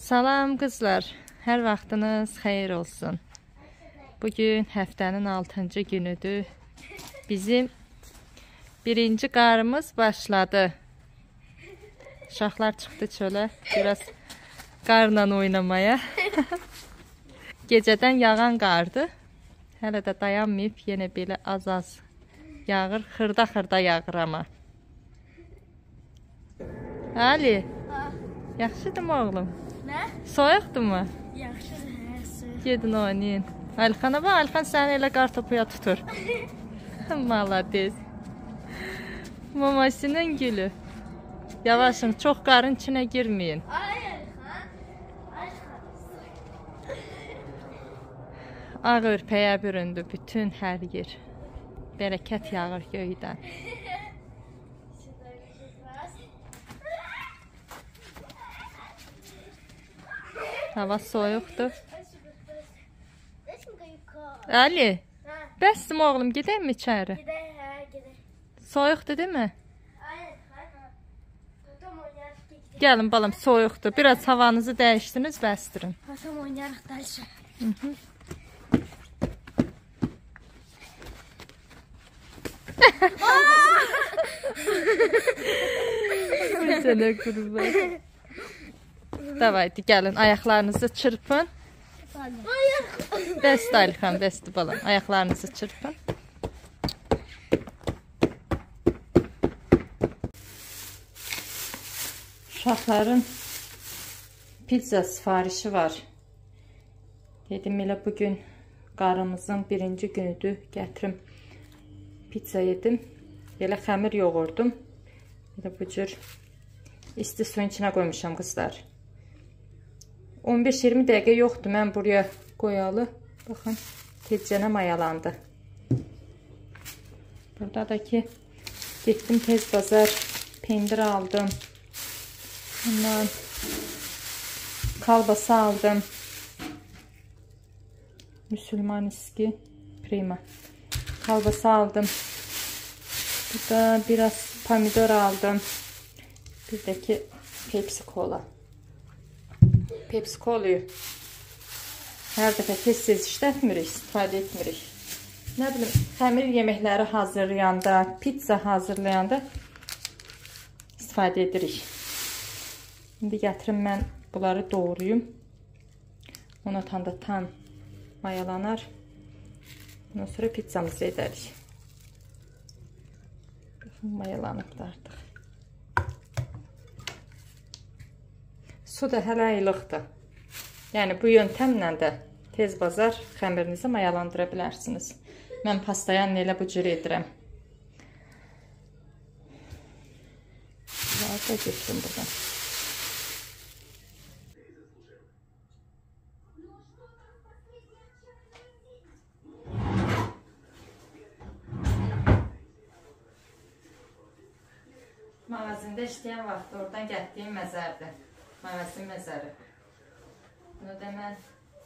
Salam qızlar, hər vaxtınız xeyir olsun. Bugün həftənin 6-cı günüdür. Bizim birinci qarımız başladı. Uşaqlar çıxdı çölə, biraz qarla oynamaya. Gecədən yağan qardı. Hələ də dayanmayıb, yenə belə az-az yağır, xırda-xırda yağır ama. Ali, yaxşıdırmı oğlum? Nə? Soyuqdurmu? Yaxşıdır, hə, soyuq. Gedin oynayın. Alixana bax, Alixan səni elə qartopuya tutur. Malades. Mamasının gülü. Yavaşın, çox qarın içinə girməyin. Ağ örpəyə büründü bütün hər yer. Bərəkət yağır göydən. Hava soyuqdur. Ali, bəsdim oğlum, gedək mi içəri? Gedək, hə, gedək. Soyuqdur, değil mi? Aynen, Gəlin balam, soyuqdur. Biraz havanızı dəyişdiniz, bəsdirin. Atam oynayarıq dəlşə. Sənə qurban. Davaydı, gəlin, ayaqlarınızı çırpın. Bəsdir Alixan, bəsdir balam. Ayaqlarınızı çırpın. Uşaqların pizza sifarişi var. Dedim elə bugün qarımızın birinci günüdür. Gətirim pizza yedim. Elə xəmir yoğurdum. Elə bu cür isti suyun içinə qoymuşam qızlar. 15-20 dəqiqə yoxdur. Mən buraya qoyalı. Baxın, tezcənə mayalandı. Burada da ki, getdim tez bazar pendir aldım. Ondan kalbasa aldım. Müslümaniski prima. Kalbasa aldım. Burada biraz pomidor aldım. Bir de ki Pepsi Cola. Pepsi Cola'yı hər dəfə tez-tez işlətmirik, istifadə etmirik. Nə bilim, xəmir yeməkləri hazırlayanda, pizza hazırlayanda istifadə edirik. İndi gətirim mən bunları doğrayım. Ona tam mayalanar. Ondan sonra pizzamızı edərik. Mayalanıbdır artıq. Su da hələ ayılıqdır. Yəni bu yöntəmlə də tez bazar xəmirinizi mayalandıra bilərsiniz. Mən pastayanı elə bu cür edirəm. Bunları da götürüm buradan. Mağazində işləyən vaxt oradan gətdiyim məzərdir. Mağazin məzəri. Bunu da mən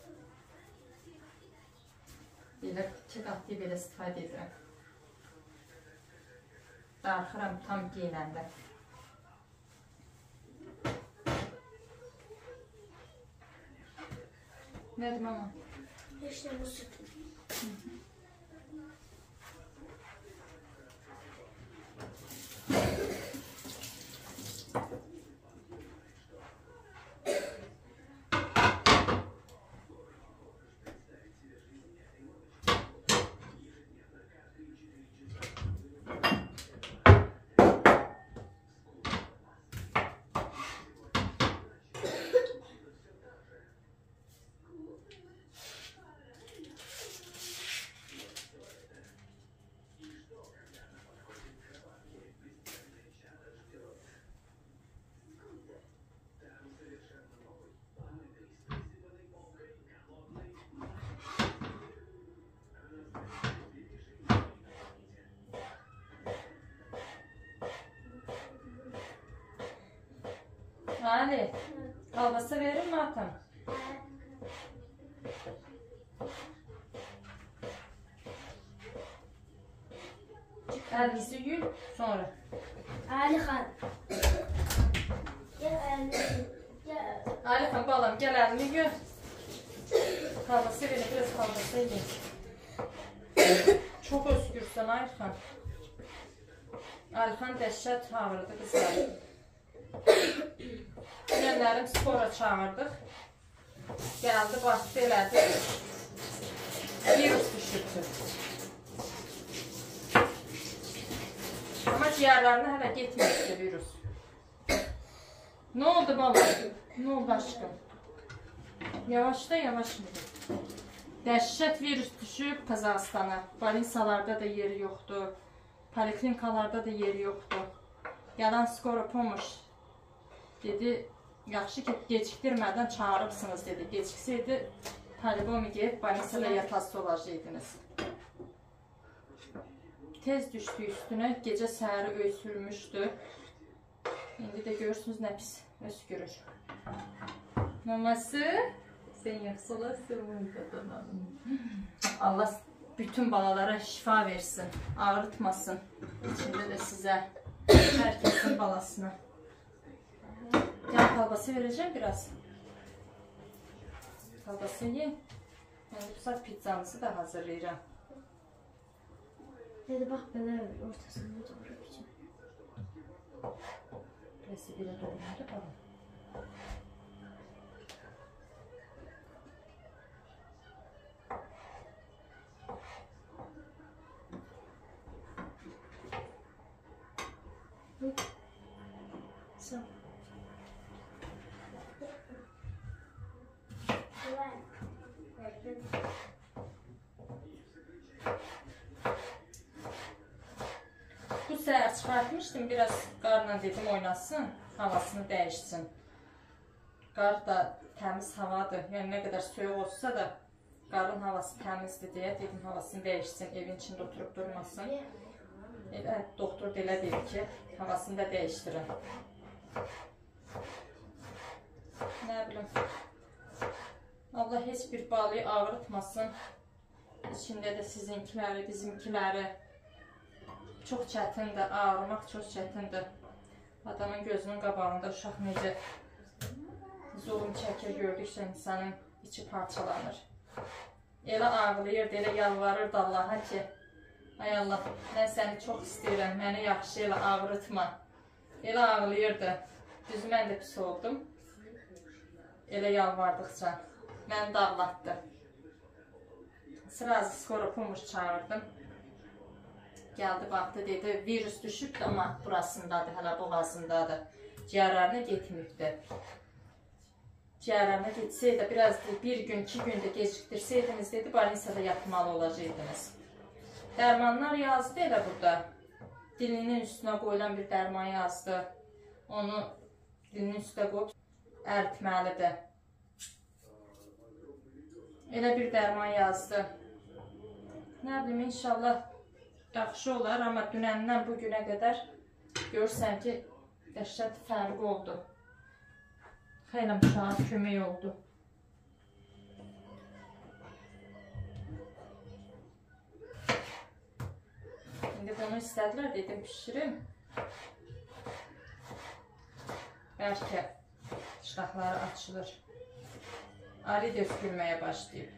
belə çiqatlı belə istifadə edirəm. Darxıram tam giyinəndə. Nədir mama? İşte bu süt. Ali, kalbasa verir mi atam? Elbisi yül sonra. Alixan. Gel elbisi. Gel. Ali Ayxan balam gəl əlini gör. Kalbası verin, biraz kalbası yiyin. Çok özgürsən Ayxan. Ayxan dəhşət çağırdı qızlar. Yenlərim spora çağırdıq. Gəldi, baxdı, elədi. Virus düşürdü. Ama ciğerlerine hələ getmişdi virus. Ne oldu baba? Ne oldu aşkım? Yavaş da yavaş mı? Dəhşət virus düşüb Qazaxstana. Balinsalarda da yeri yoxdur. Poliklinikalarda da yeri yoxdur. Yalan skora pomoş dedi. Yaxşı ki gecikdirmədən çağırıbsınız dedi. Geciksəydi talibomi gelib balinsada yatası olacaqdınız. Tez düşdü üstünə. Gecə səhəri öysürmüşdü. İndi də görürsünüz nə pis öskürür. Maması sen yaxşı olasın. Allah bütün balalara şifa versin. Ağrıtmasın. İçində də sizə. Herkesin balasına. Yan kalbası vereceğim biraz. Kalbası yiyin. Yani bu saat pizzamızı da hazırlayacağım. Dedi bak belə ortasını doğru biçim. Burası bir de dolmadı bakalım. Sağ. Bu səhər çıxartmışdım, biraz qarla dedim oynasın, havasını değişsin. Qar da təmiz havadır, yəni nə qədər soyuq olsa da qarın havası təmizdir deyə dedim havasını değişsin, evin içində oturup durmasın. Elə doktor da elə dedi ki, havasını da değiştirin. Nə bilim, Allah heç bir balıyı ağrıtmasın. İçində də sizinkiləri, bizimkiləri. Çox çətindir, ağrımaq çox çətindir. Adamın gözünün qabağında uşaq necə zulüm çəkir, gördükcə insanın içi parçalanır. Elə ağlayırdı, elə yalvarırdı Allaha ki, ay Allah, mən səni çox istəyirəm, məni yaxşı elə ağrıtma. Elə ağlayırdı. Düzü mən də pis oldum. Elə yalvardıqca. Məni də ağlatdı. Sırası skora pomoş çağırdım. Gəldi, baxdı, dedi, virüs düşüb ama burasındadır, hələ boğazındadır. Ciyərlərinə getməyibdir. Ciyərlərinə getsəydi, biraz bir gün, 2 gündə gecikdirsəydiniz, dedi, balinsada yatmalı olacaqdınız. Dərmanlar yazdı elə burada. Dilinin üstünə qoyulan bir dərman yazdı. Onu dilinin üstünə qoyub əritməlidir. Elə bir dərman yazdı. Nə bilim, inşallah yaxşı olar, amma dünəndən bu günə qədər görürsən ki, dəhşət fərqi oldu. Xeyli uşağa kömək oldu. İndi bunu istədilər, dedim pişirim. Bəlkə iştahları açılır. Ali dökülməyə başlayıb.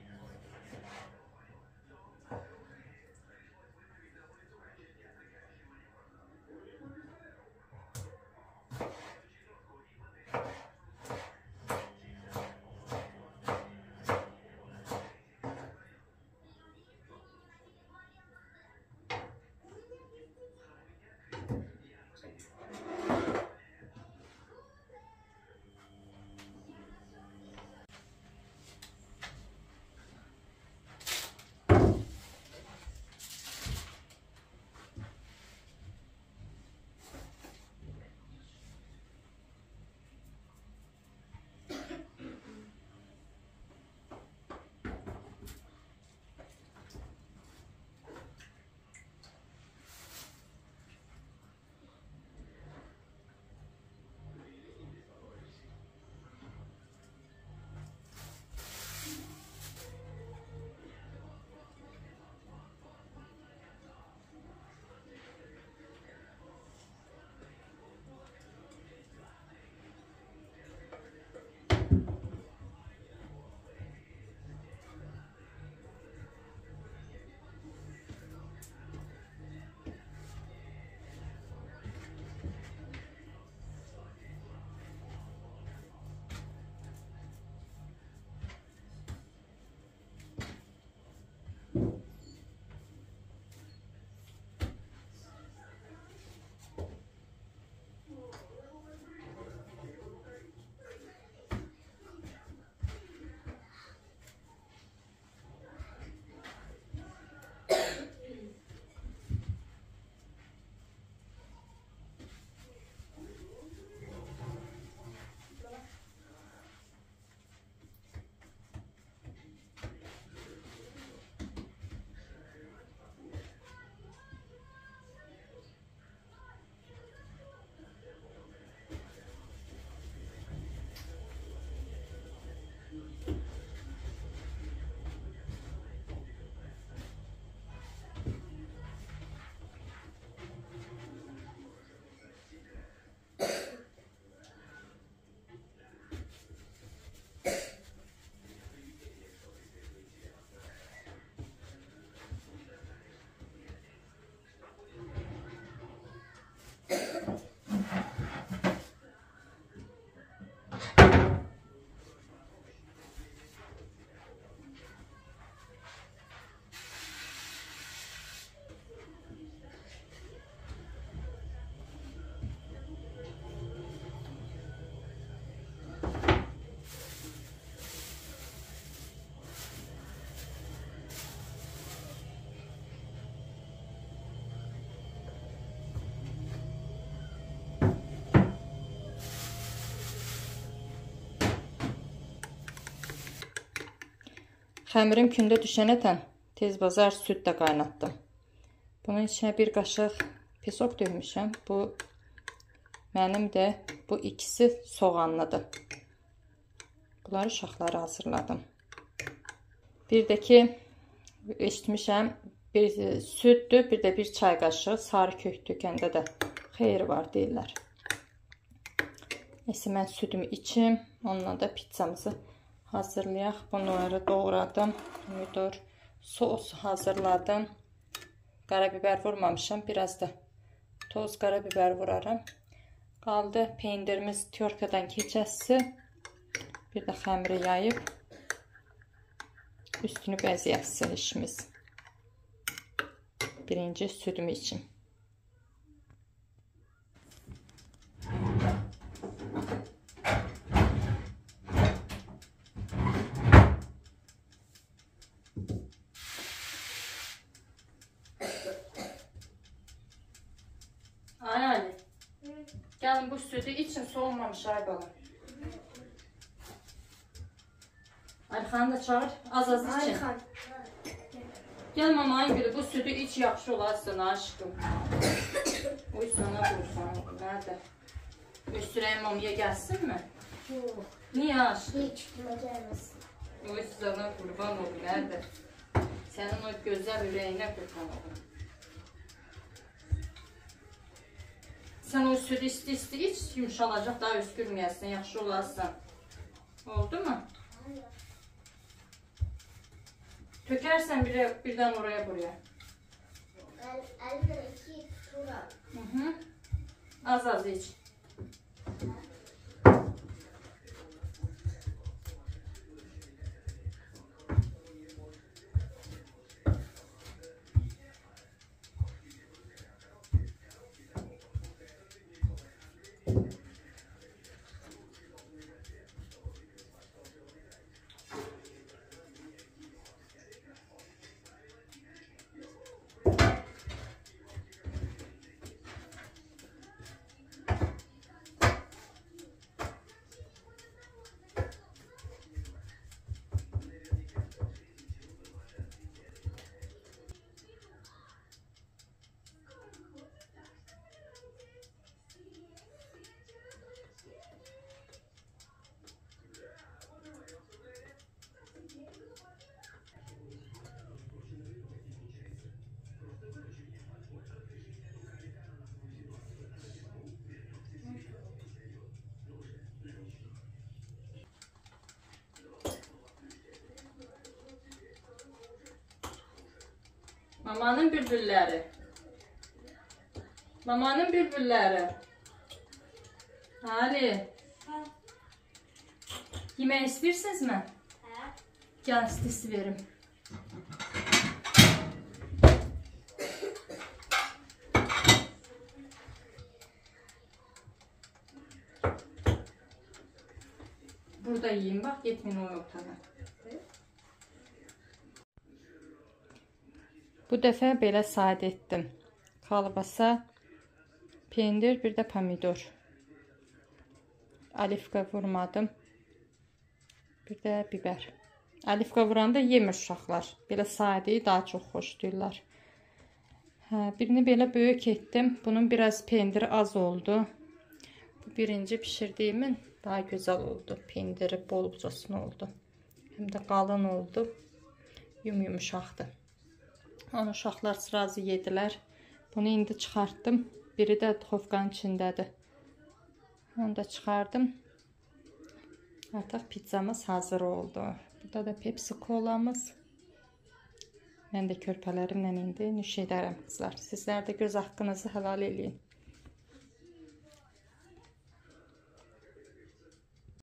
Xəmirim kündə düşənətən tez bazar süd də qaynatdım. Bunun içine bir qaşıq pesok döymüşəm. Bu mənim də bu ikisi soğanlıdır. Bunları uşaqlara hazırladım. Bir də ki eşitmişəm bir süddür, bir də bir çay qaşığı sarı kök tökəndə də xeyri var deyirlər. Neyse mən südümü içim. Onunla da pizzamızı hazırlayaq. Bunları doğradım. Pomidor sos hazırladım. Qarabiber vurmamışam. Biraz da toz qarabiber vuraram. Qaldı peynirimiz tyorkadan keçəsi. Bir də xəmiri yayıb üstünü bəzəyəsi işimiz. Birinci südümü için. Anne. Gelin bu sütü için soğumamış Aybalı. Ayxanı da çağır, az için. Ayxan. Gel mamanın gülü, bu sütü iç yaxşı olasın aşkım. Oy sana vursan, nerede? Üstüreyim mamaya gelsin mi? Yok. Niye aşkım? Hiç kime gelmesin. Oy sana kurban ol, nerede? Senin o güzel yüreğine kurban ol. Sen o sütü isti iç, yumuşalacak, daha öskürmeyəsin, yaxşı olasın. Oldu mu? Tökersen birden oraya buraya. Elimde 2 tura. Hı. Az az iç. Mamanın bülbülleri. Mamanın bülbülleri. Ali. Yemək istəyirsiniz mi? Gel istisi verim. Burada yiyeyim bak, getmeyin o ortada. Bu dəfə belə sadə etdim. Kalbasa, pendir, bir də pomidor. Alifka vurmadım. Bir də biber. Alifka vuranda yemir uşaqlar. Belə sadəyi daha çox xoşlayırlar. Birini belə böyük etdim. Bunun biraz pendiri az oldu. Bu birinci pişirdiğimin daha güzel oldu. Pendiri bolcasına oldu. Hem de qalın oldu. Yumuşaqdı. Onu uşaqlar razı yedilər. Bunu indi çıxartdım. Biri də duxovkanın içindədir. Onu da çıxardım. Artıq pizzamız hazır oldu. Burada da Pepsi kolamız. Mən də körpələrimlə indi nüş edərəm qızlar. Sizlər də göz haqqınızı helal eləyin.